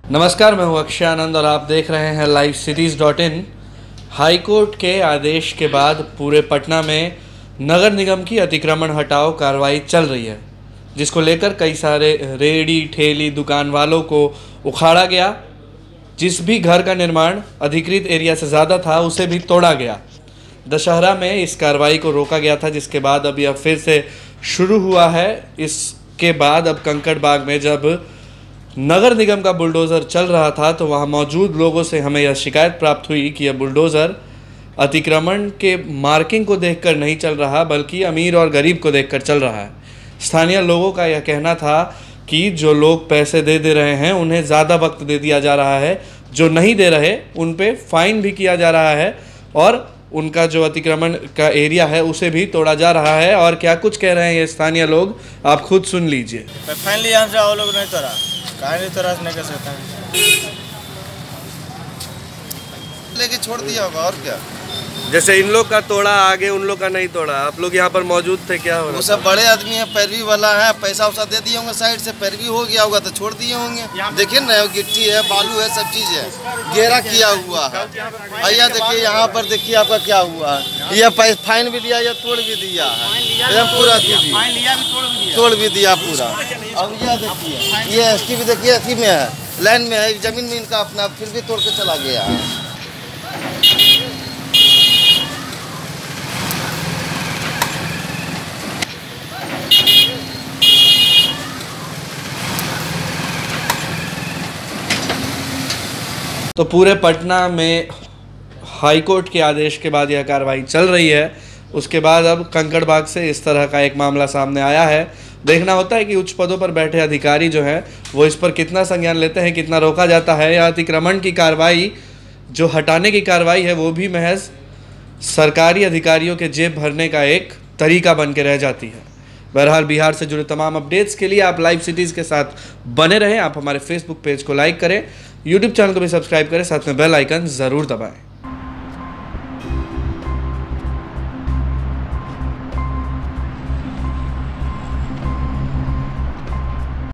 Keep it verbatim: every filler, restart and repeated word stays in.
नमस्कार, मैं हूं अक्षय आनंद और आप देख रहे हैं live cities dot in. High court के आदेश के बाद पूरे पटना में नगर निगम की अतिक्रमण हटाओ कार्रवाई चल रही है, जिसको लेकर कई सारे रेहड़ी ठेली दुकान वालों को उखाड़ा गया। जिस भी घर का निर्माण अधिकृत एरिया से ज़्यादा था उसे भी तोड़ा गया। दशहरा में इस कार्रवाई को रोका गया था, जिसके बाद अब यह फिर से शुरू हुआ है। इसके बाद अब कंकड़बाग में जब नगर निगम का बुलडोज़र चल रहा था तो वहां मौजूद लोगों से हमें यह शिकायत प्राप्त हुई कि यह बुलडोज़र अतिक्रमण के मार्किंग को देखकर नहीं चल रहा, बल्कि अमीर और गरीब को देखकर चल रहा है। स्थानीय लोगों का यह कहना था कि जो लोग पैसे दे दे रहे हैं उन्हें ज़्यादा वक्त दे दिया जा रहा है, जो नहीं दे रहे उन पे फाइन भी किया जा रहा है और उनका जो अतिक्रमण का एरिया है उसे भी तोड़ा जा रहा है। और क्या कुछ कह रहे हैं ये स्थानीय लोग, आप खुद सुन लीजिए। फाइन लिया हमसे, वो लोग नहीं तोड़ा, काहे नहीं तोड़ा नहीं कर सकता लेके छोड़ दिया होगा और क्या। जैसे इन लोग का तोड़ा, आगे उन लोग का नहीं तोड़ा। आप लोग यहाँ पर मौजूद थे, क्या हो रहा? वो सब बड़े आदमी है, पैरवी वाला है, पैसा वैसा दे दिए होंगे, साइड से पैरवी हो गया होगा तो छोड़ दिए होंगे। देखिए ना, गिट्टी है, बालू है, सब चीज़ है, घेरा किया हुआ है। भैया देखिए यहाँ पर, देखिए आपका क्या हुआ है। यह फाइन भी लिया या तोड़ भी दिया है, एकदम पूरा तोड़ भी दिया पूरा। अब यह देखिए, ये एस टी भी देखिए अथी में है, लाइन में है, जमीन में इनका अपना, फिर भी तोड़ के चला गया है। तो पूरे पटना में हाईकोर्ट के आदेश के बाद यह कार्रवाई चल रही है। उसके बाद अब कंकड़बाग से इस तरह का एक मामला सामने आया है। देखना होता है कि उच्च पदों पर बैठे अधिकारी जो हैं वो इस पर कितना संज्ञान लेते हैं, कितना रोका जाता है। या अतिक्रमण की कार्रवाई, जो हटाने की कार्रवाई है, वो भी महज सरकारी अधिकारियों के जेब भरने का एक तरीका बन के रह जाती है। बहरहाल, बिहार से जुड़े तमाम अपडेट्स के लिए आप लाइव सिटीज़ के साथ बने रहें। आप हमारे फेसबुक पेज को लाइक करें, यूट्यूब चैनल को भी सब्सक्राइब करें, साथ में बेल आइकन ज़रूर दबाएं।